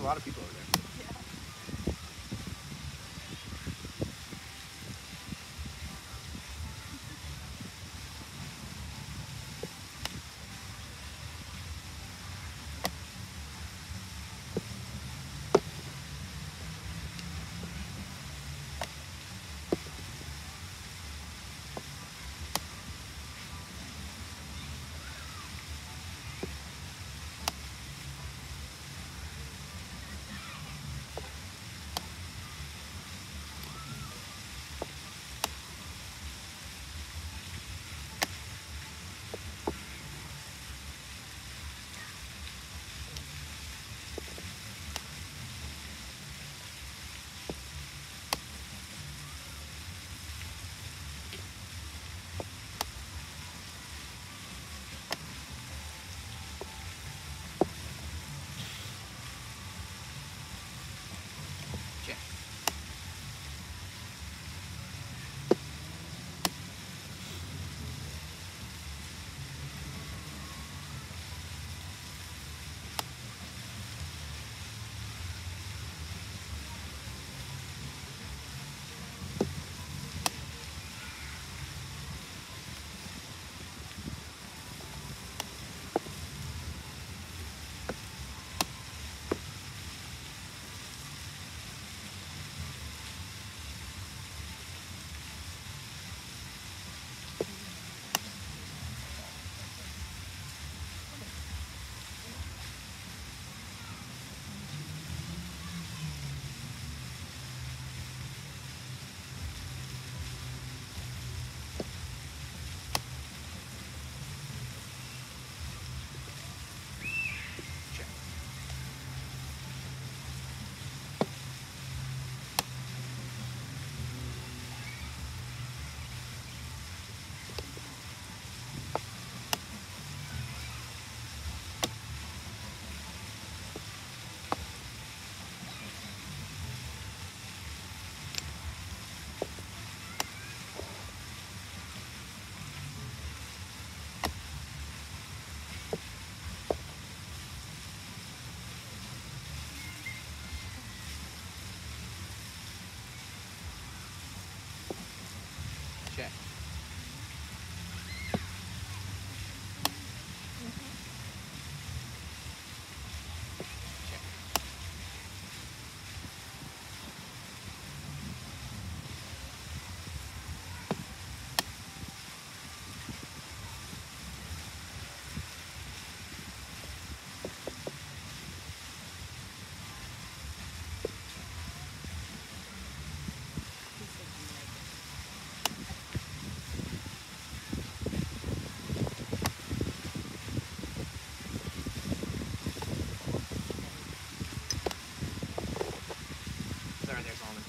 lot of people over there. Check. Check. Sorry there, Solomon.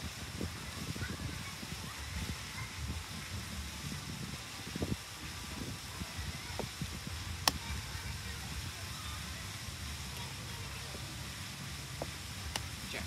Check.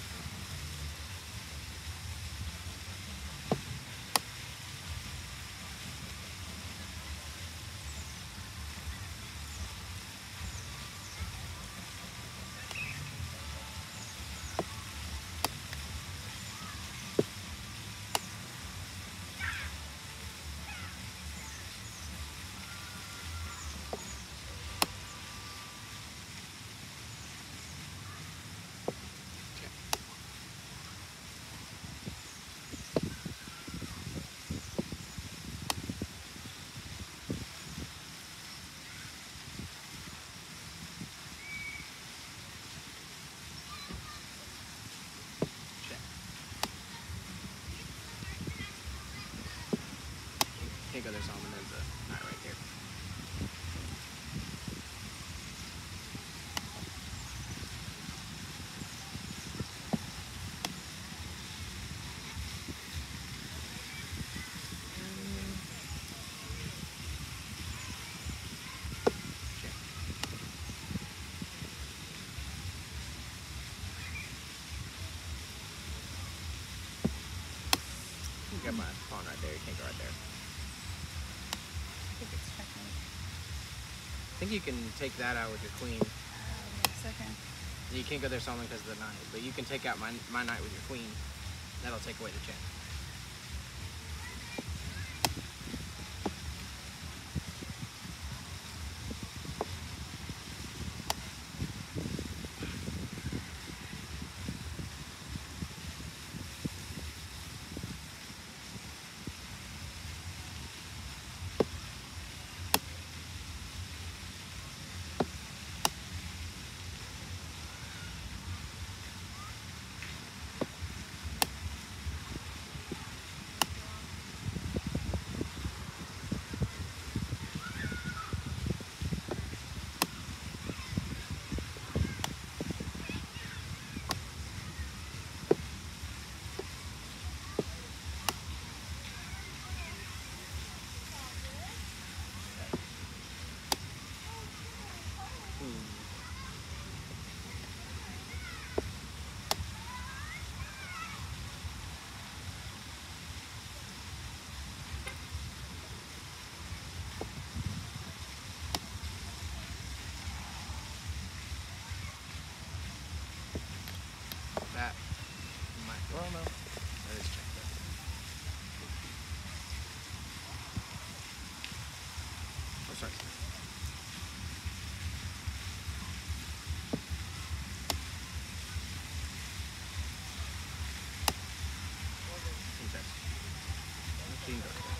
Can't go there, Solomon. There's a knot right there. You got my pawn right there. You can't go right there. I think it's checkmate. I think you can take that out with your queen. Wait a second. You can't go there, Solomon, because of the knight. But you can take out my knight with your queen. That'll take away the check. That might, well, no. That is check though. Oh, sorry. King checks. King goes there.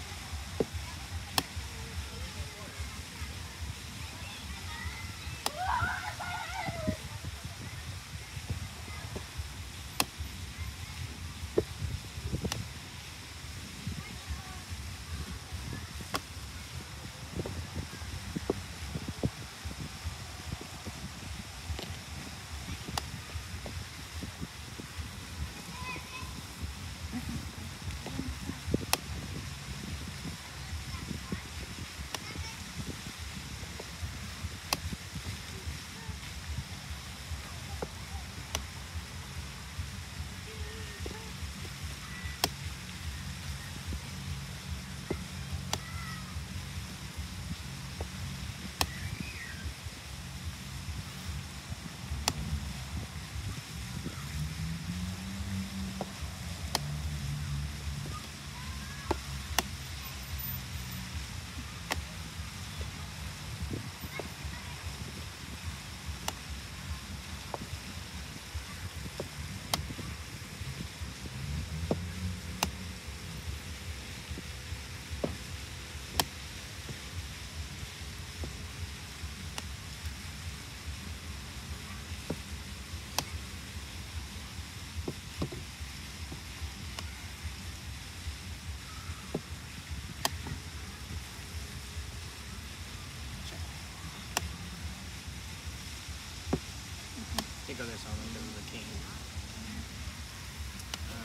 Can't go there, Solomon, because of the king.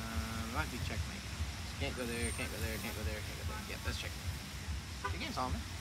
Might be checkmate. Can't go there, can't go there, can't go there, can't go there. Yep, that's checkmate. Good game, Solomon.